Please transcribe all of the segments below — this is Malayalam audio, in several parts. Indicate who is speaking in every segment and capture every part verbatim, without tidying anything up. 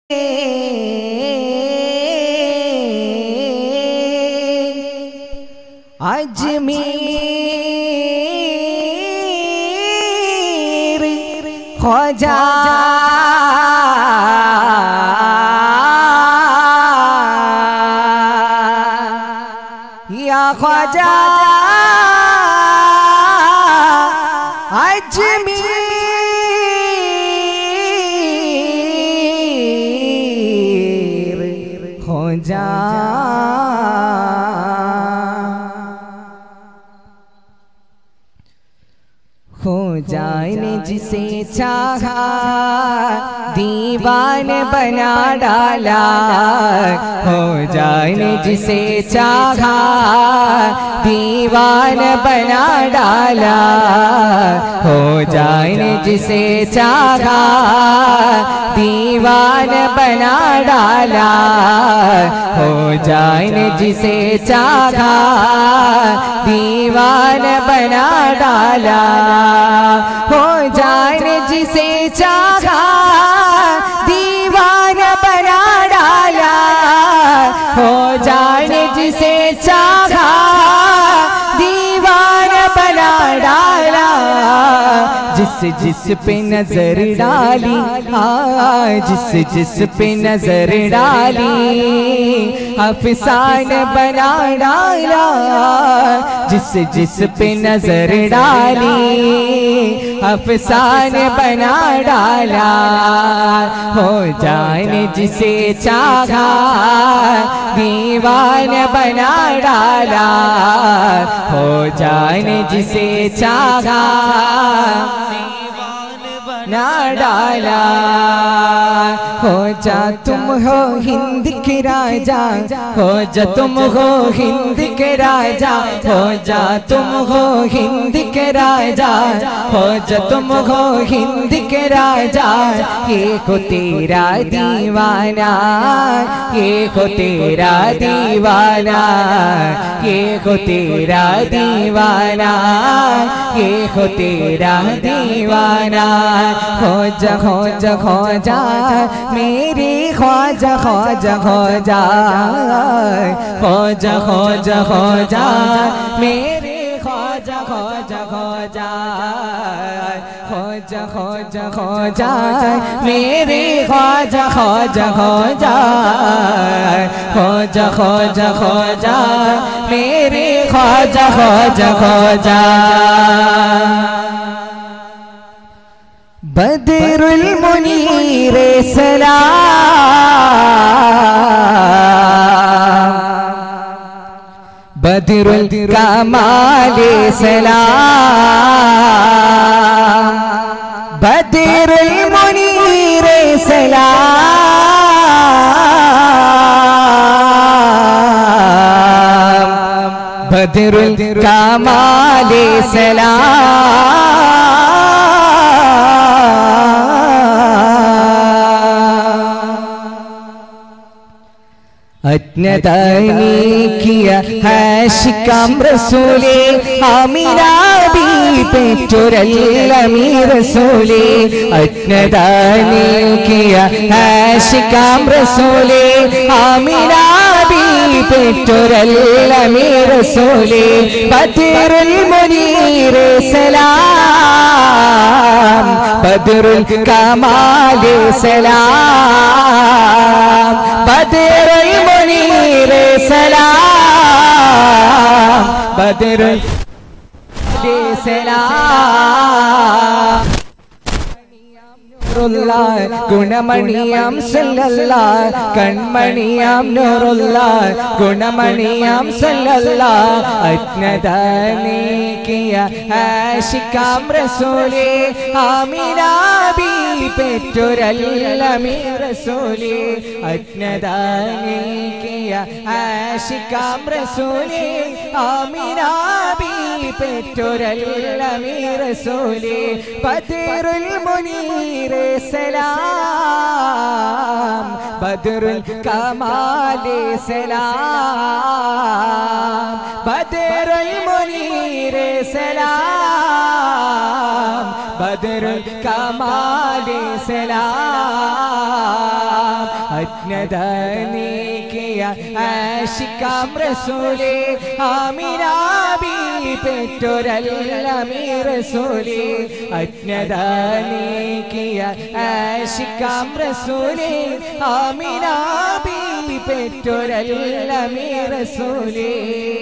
Speaker 1: अजमेर ख्वाजा या ख्वाजा अजमेर ख्वाजा ख्वाजा ने जिसे चाहा दीवान बना डाला। ख्वाजा ने जिसे चाहा दीवान बना डाला। ख्वाजा ने जिसे चाहा दीवान बना डाला। ख्वाजा ने जिसे चाहा दीवान बना डाला। ख्वाजा ने जिसे चाहा दीवान बना डाला। ख्वाजा ने जिसे चाहा दीवान बना डाला। जिस जिस पे नजर डाली हाँ जिस जिस पे नजर डाली अफसान बना डाला। जिस जिस पे नजर डाली अफसान बना डाला। ख्वाजा ने जिसे चाहा दीवान बना डाला। ख्वाजा ने जिसे चाहा ना डाला। ख्वाजा तुम हो हिंद के राजा। ख्वाजा तुम हो हिंद के राजा। ख्वाजा तुम हो हिंद के राजा। ख्वाजा तुम हो हिंद के राजा। ये को तेरा दीवाना ये को तेरा दीवाना ये को तेरा दीवाना ये को तेरा दीवाना। ख्वाजा ख्वाजा ख्वाजा मेरे ख्वाजा ख्वाजा ख्वाजा ख्वाजा ख्वाजा ख्वाजा मेरे ख्वाजा ख्वाजा ख्वाजा ख्वाजा ख्वाजा ख्वाजा मेरे ख्वाजा ख्वाजा ख्वाजा ख्वाजा ख्वाजा ख्वाजा मेरे ख्वाजा ख्वाजा ख्वाजा। बदरुल मुनीर सलाम बदरुल कमाल सलाम बदरुल मुनीर सलाम बदरुल कमाल सलाम। अदनादानी किया है शिकम रसूले आमिना भी पेटोरल अमीर रसूले। अदनादानी किया है शिकम रसूले आमिना भी पेटोरल अमीर रसूले। बदरुल मुनीर सलाम बदरुल कमाल सलाम बदरुल मुनीर सलाम बदरुल सलाम। गुणमणियाम सल्लल्लाह कण्मणियाम नूरुल्लाह गुणमणियाम सल्लल्लाह। अदनादानी किया है शिकम रसूले आमिना भी पेटोरल अमीर रसूले। अदनादानी किया है शिकम रसूले आमिना भी पेटोरल अमीर रसूले। बदरुल मुनीर सलाम बदरुल कमाल सलाम बदरुल मुनीर सलाम बदरुल कमाल सलाम അജ്ഞത നീക്കിയ ആശിക്കാം റസൂലേ ആമിനാ ബീവി പെറ്റൊരല്ലമീ റസൂലേ അജ്ഞത നീക്കിയ ആശിക്കാം റസൂലേ ആമിനാ ബീവി പെറ്റൊരല്ലമീ റസൂലേ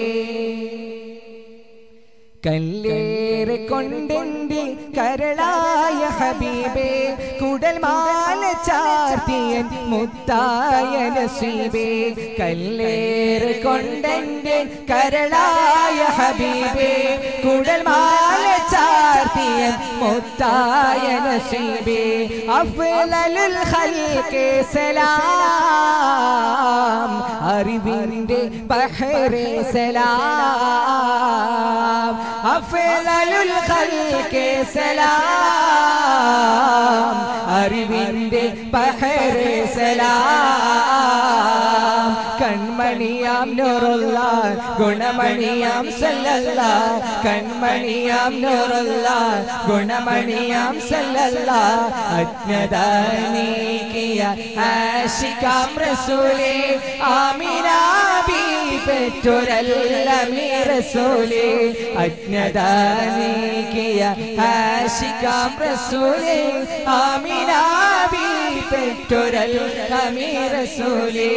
Speaker 1: കല്ലേറെ കൊണ്ടെന്റെ കരളായ ഹബീബേ കുടൽ മാല ചാർത്തിയൻ മുത്തായ നസീബേ കല്ലേറെ കൊണ്ടെന്റെ കരളായ ഹബീബേ കുടൽ മാല ചാർത്തിയൻ മുത്തായ നസീബേ അഫ്ളലുൽ ഖൽഖി സലാം അറിവിന്റെ ബഹ്റേ സലാം അഫ്ളലുൽ ഖൽഖി സലാം അറിവിന്റെ ബഹ്റേ സലാം കൺമണിയാം നൂറുല്ലാഹ് ഗുണമണിയാം സല്ലല്ലാഹ് കൺമണിയാം നൂറുല്ലാഹ് ഗുണമണിയാം സല്ലല്ലാഹ് അജ്ഞത നീക്കിയ ആശിക്കാം റസൂലേ ആമിനാ ബീവി പെറ്റൊരല്ലമീ റസൂലേ അജ്ഞത നീക്കിയ ആശിക്കാം റസൂലേ ആമിനാ ബീവി പെറ്റൊരല്ലമീ റസൂലേ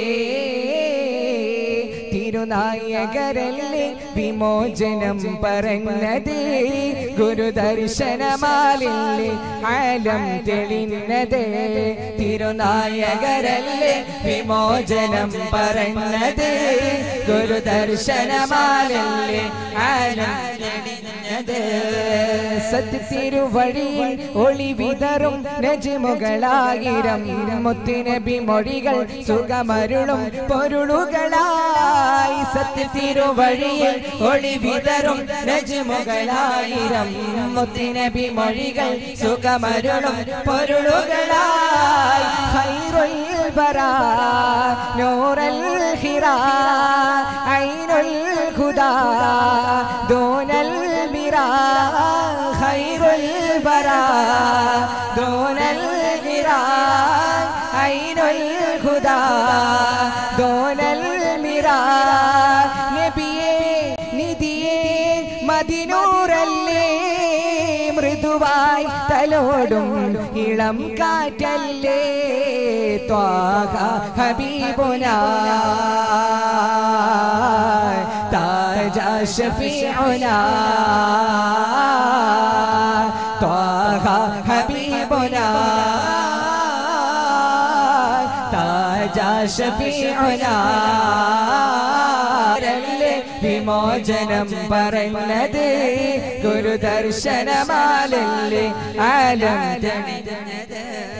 Speaker 1: തിരുനായകരല്ലേ വിമോചനം പറഞ്ഞത് ഗുരുദർശനമാലില്ലേ ആലം തെളിഞ്ഞത് തിരുനായകരല്ലേ വിമോചനം പറഞ്ഞത് ഗുരുദർശനമാലില്ലേ ആലം തെളിഞ്ഞത് സത്യത്തിരുവഴിയിൽ ഒളി വിതറും നജ്മുകളായിരം മുത്തുനബി മൊഴികൾ സുഖമരുളും പൊരുളുകളായി സത്യത്തിരുവഴിയിൽ ഒളി വിതറും നജ്മുകളായിരം മുത്തുനബി മൊഴികൾ സുഖമരുളും പൊരുളുകളായി ഖൈറുൽ ബറാ നൂറൽ ഹിറാ ഐനുൽ ഖുദാ ദൂനൽ മിറാ ഖൈറുൽ ബറാ ദൂനൽ മിറാ ഐനുൽ ഖുദാ ദൂനൽ മിറാ നബിയേ നിധിയേ മദിനൂറല്ലേ മൃദുവായി തലോടും ഇളം കാറ്റല്ലേ ത്വാഹ ഹബീബുനാ താജ ശഫീഉനാ ത്വാഹ ഹബീബുനാ താജ ശഫീഉനാ വിമോചനം പറഞ്ഞത് ഗുരുദർശനമാലല്ലേ ആലം തെളിഞ്ഞത്